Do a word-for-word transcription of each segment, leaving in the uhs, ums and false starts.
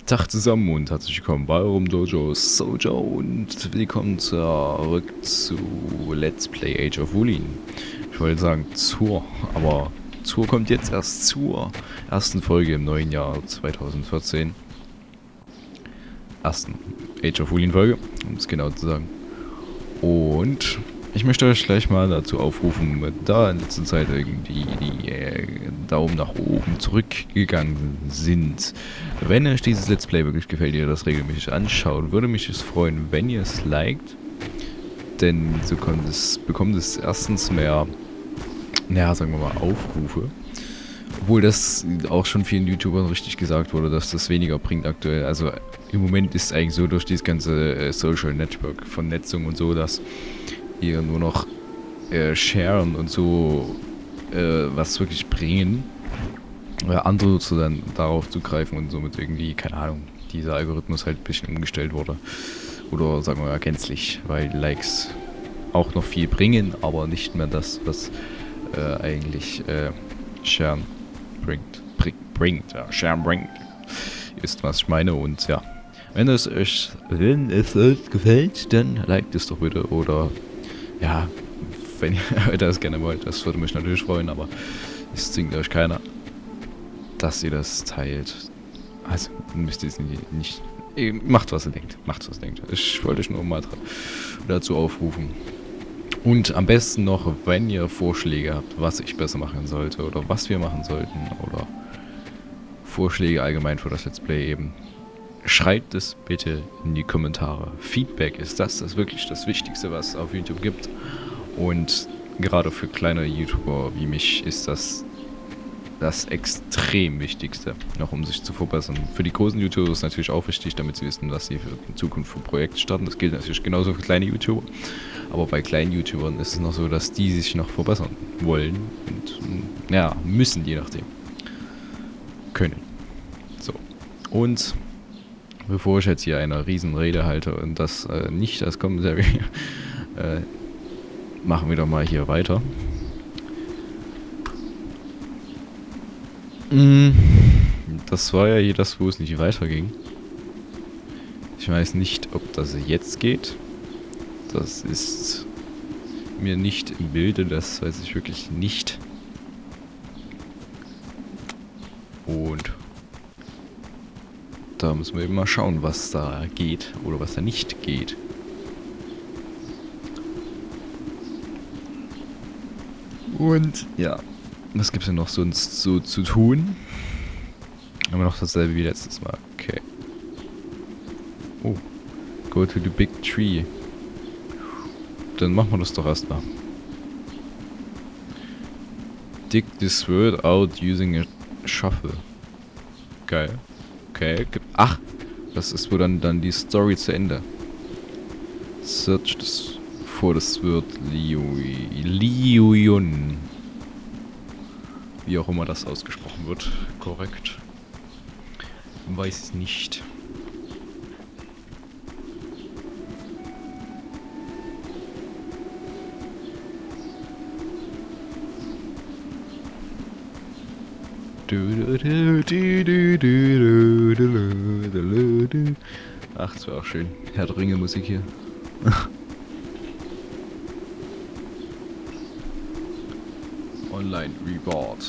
Tag zusammen und herzlich willkommen bei Rum Dojo Sojo und willkommen zurück zu Let's Play Age of Wulin. Ich wollte sagen zur, aber zur kommt jetzt erst zur ersten Folge im neuen Jahr zweitausendvierzehn. Ersten Age of Wulin Folge, um es genau zu sagen. Und ich möchte euch gleich mal dazu aufrufen, da in letzter Zeit irgendwie die äh, Daumen nach oben zurückgegangen sind. Wenn euch dieses Let's Play wirklich gefällt, ihr das regelmäßig anschaut, würde mich es freuen, wenn ihr es liked. Denn so kommt es, bekommt es erstens mehr, naja, sagen wir mal, Aufrufe. Obwohl das auch schon vielen YouTubern richtig gesagt wurde, dass das weniger bringt aktuell. Also im Moment ist es eigentlich so durch dieses ganze äh, Social Network, Vernetzung und so, dass ihr nur noch äh, sharen und so äh, was wirklich bringen. Äh, andere Nutzer dann darauf zugreifen und somit irgendwie, keine Ahnung, dieser Algorithmus halt ein bisschen umgestellt wurde. Oder sagen wir mal gänzlich, weil Likes auch noch viel bringen, aber nicht mehr das, was äh, eigentlich äh, sharen bringt. Bringt, bringt ja, sharen bringt. Ihr wisst, was ich meine und ja. Wenn es euch, wenn es euch gefällt, dann liked es doch bitte oder ja, wenn ihr das gerne wollt, das würde mich natürlich freuen, aber es zwingt euch keiner, dass ihr das teilt. Also müsst ihr es nicht, nicht ihr macht was ihr denkt, macht was ihr denkt. Ich wollte euch nur mal dazu aufrufen. Und am besten noch, wenn ihr Vorschläge habt, was ich besser machen sollte oder was wir machen sollten oder Vorschläge allgemein für das Let's Play eben. Schreibt es bitte in die Kommentare. Feedback ist das, das ist wirklich das Wichtigste, was es auf YouTube gibt. Und gerade für kleine YouTuber wie mich ist das das extrem Wichtigste, noch um sich zu verbessern. Für die großen YouTuber ist es natürlich auch wichtig, damit sie wissen, was sie für in Zukunft für Projekte starten. Das gilt natürlich genauso für kleine YouTuber. Aber bei kleinen YouTubern ist es noch so, dass die sich noch verbessern wollen. Und ja, müssen, je nachdem. Können. So. Und bevor ich jetzt hier eine riesen Rede halte und das äh, nicht als Kommentar, äh, machen wir doch mal hier weiter. Mm, das war ja hier das, wo es nicht weiterging. Ich weiß nicht, ob das jetzt geht. Das ist mir nicht im Bilde, das weiß ich wirklich nicht. Und da müssen wir eben mal schauen, was da geht oder was da nicht geht. Und ja, was gibt es denn noch sonst so zu tun? Haben wir noch dasselbe wie letztes Mal. Okay. Oh. Go to the big tree. Dann machen wir das doch erstmal. Dig this word out using a shovel. Geil. Okay, ach, das ist wohl dann, dann die Story zu Ende. Search das for das Wort Liuyun. Wie auch immer das ausgesprochen wird. Korrekt. Weiß es nicht. Ach, das wäre auch schön. Herr der Ringe Musik hier. Online Reward.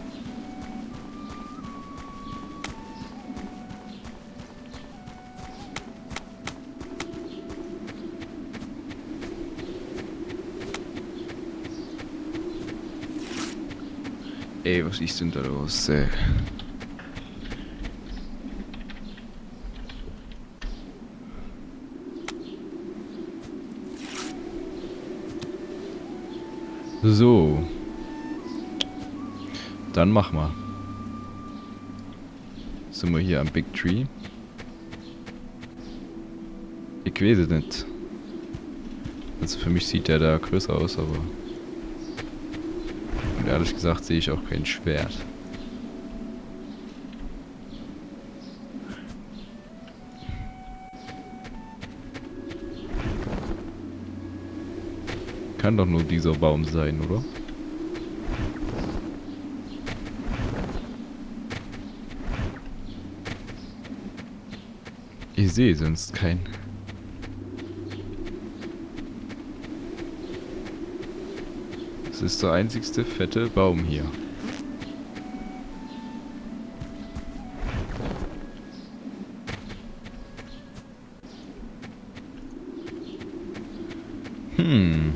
Ey, was ist denn da los? Äh. So. Dann mach mal. Sind wir hier am Big Tree? Ich weiß es nicht. Also für mich sieht der da größer aus, aber und ehrlich gesagt sehe ich auch kein Schwert. Kann doch nur dieser Baum sein, oder? Ich sehe sonst keinen. Das ist der einzigste fette Baum hier. Hm.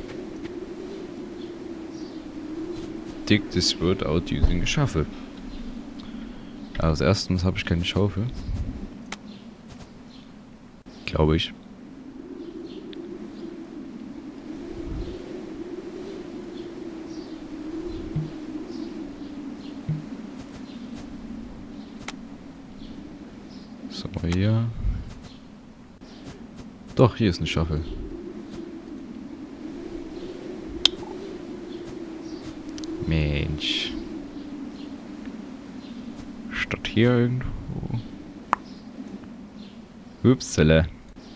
Dig this wood out using a shovel. Also erstens habe ich keine Schaufel. Glaube ich. So, hier. Doch, hier ist eine Schaufel. Mensch. Statt hier irgendwo. Upsala.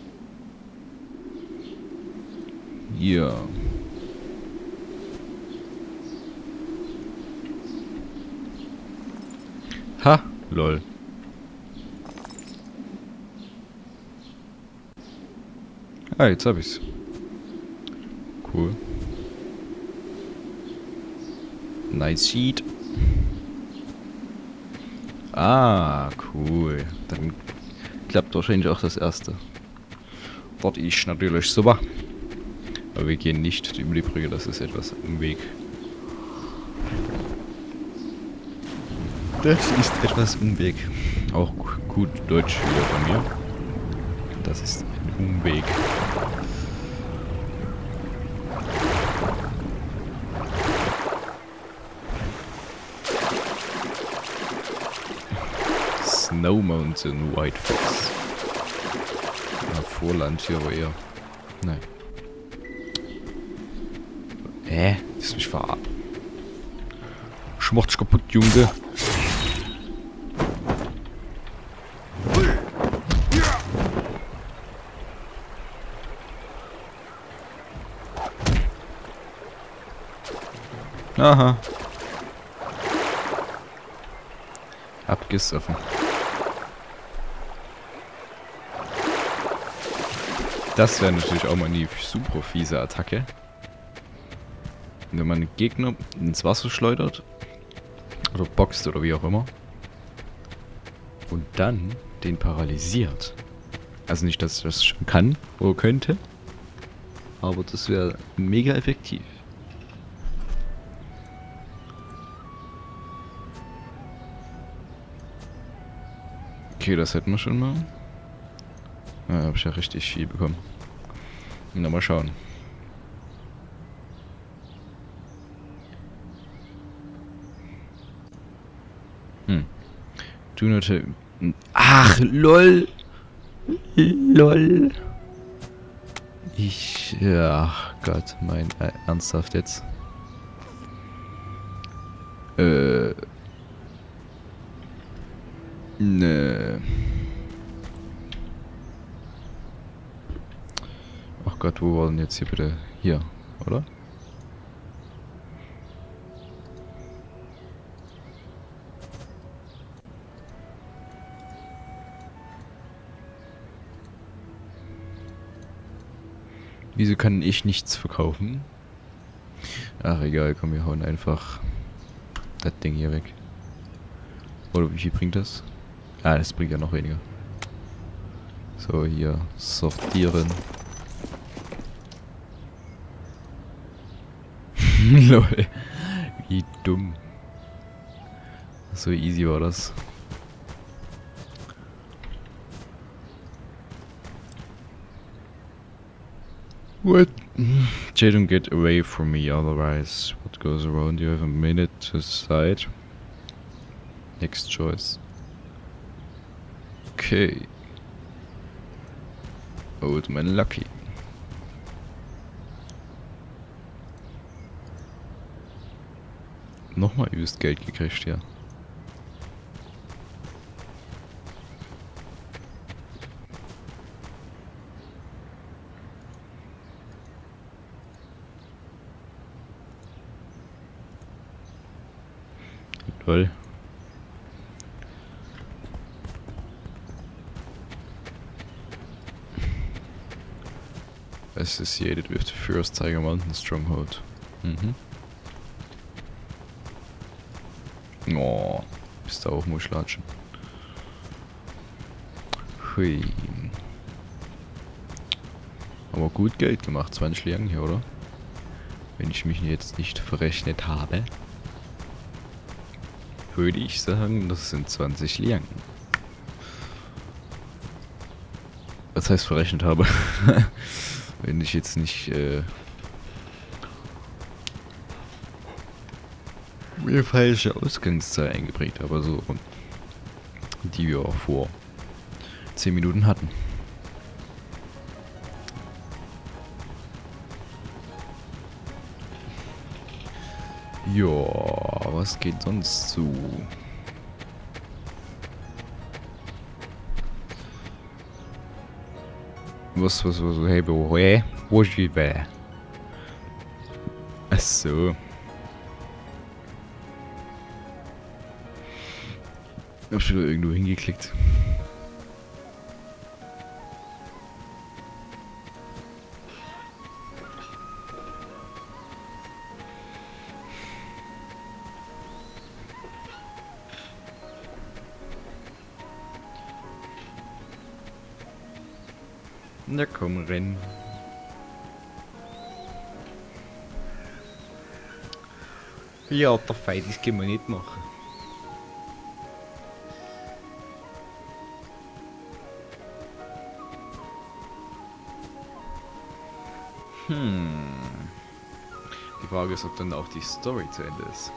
Ja. Ha, lol. Ah, jetzt hab ich's. Cool. Nice sheet. Ah, cool. Dann klappt wahrscheinlich auch das erste. Dort ist natürlich super. Aber wir gehen nicht über die Brücke, das ist etwas Umweg. Das ist etwas Umweg. Auch gut Deutsch wieder von mir. Das ist ein Umweg. Snow Mountain White Fox. Ja, Vorland hier aber eher. Nein. Hä? Das ist mich verarschen. Schmacht's kaputt, Junge. Aha. Abgesoffen. Das wäre natürlich auch mal eine super fiese Attacke. Wenn man einen Gegner ins Wasser schleudert. Oder boxt oder wie auch immer. Und dann den paralysiert. Also nicht, dass ich das schon kann oder könnte. Aber das wäre mega effektiv. Okay, das hätten wir schon mal. Ja, habe ich ja richtig viel bekommen. Na, mal schauen. Hm. Do not... Ach, lol. Lol. Ich... Ja, Gott, mein... Äh, ernsthaft jetzt. Äh... Ne. Ach Gott, wo war denn jetzt hier bitte? Hier, oder? Wieso kann ich nichts verkaufen? Ach egal, komm, wir hauen einfach das Ding hier weg. Oder wie viel bringt das? Ah, das bringt ja noch weniger. So, hier sortieren. Lol. Wie dumm. So easy war das. What? Jay, don't get away from me, otherwise what goes around you have a minute to decide. Next choice. Okay. Old Man Lucky. Nochmal übelst Geld gekriegt, ja. Toll. associated with the first Tiger Mountain Stronghold. Mhm. Oh, bist du auch Muschlatschen. Hui. Aber gut Geld gemacht, zwanzig Liang hier, oder? Wenn ich mich jetzt nicht verrechnet habe, würde ich sagen, das sind zwanzig Liang. Was heißt verrechnet habe? Wenn ich jetzt nicht äh, mir falsche Ausgangszahl eingeprägt habe, so die wir vor zehn Minuten hatten. Ja, was geht sonst zu? Was, was, was, hey, wo, hey, wo ist die wer? Ach so. Ich hab schon wieder irgendwo hingeklickt. Na komm, renn. Ja, der Feind, das können wir nicht machen. Hm. Die Frage ist, ob dann auch die Story zu Ende ist.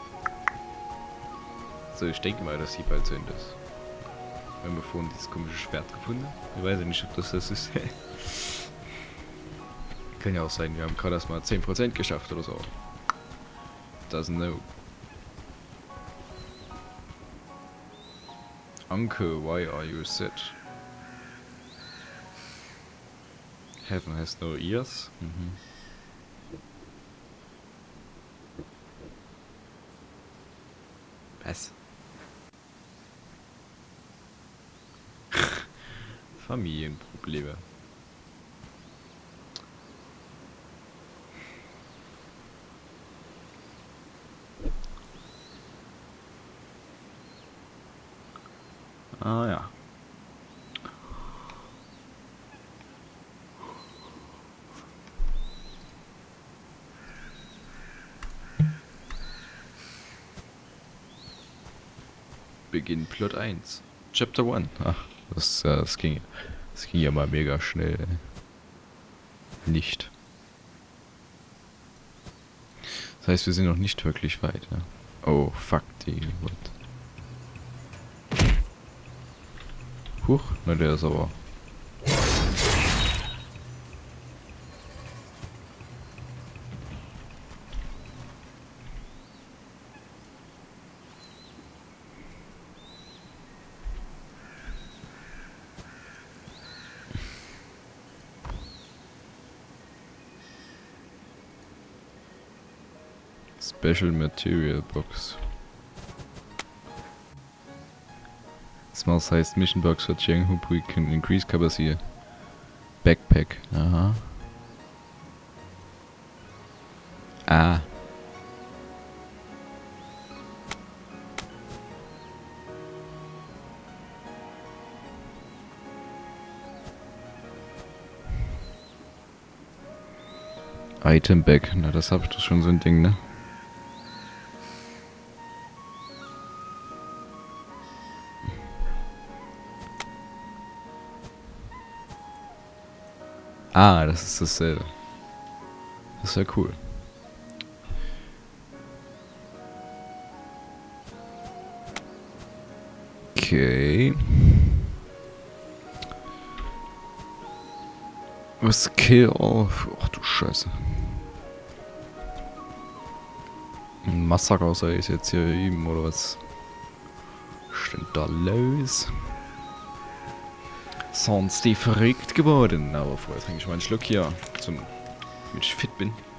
So, ich denke mal, dass sie bald zu Ende ist. Wir haben vorhin dieses komische Schwert gefunden. Ich weiß ja nicht, ob das das ist. Kann ja auch sein, wir haben gerade erst mal zehn Prozent geschafft oder so. Doesn't know. Uncle, why are you sad? Heaven has no ears. Mhm. Was? Familienprobleme. Ah ja. Beginn Plot eins. Chapter eins. Ach, das, äh, das ging das ging ja mal mega schnell. Nicht. Das heißt, wir sind noch nicht wirklich weit. Ne? Oh, fuck die. What? Huch, na der ist aber... Special Material Box. Small sized mission box for Jiang Hoop, we can increase capacity. Backpack. Aha. Ah. Item Bag. Na, das hab ich doch schon so ein Ding, ne? Ah, das ist dasselbe. Das ist ja cool. Okay. Was Kill auf? Ach du Scheiße. Ein Massaker soll ich jetzt hier üben, oder was? Was ist denn da los? Sonst die verrückt geworden. Aber vorher trinke ich mal einen Schluck hier, zum, damit ich fit bin.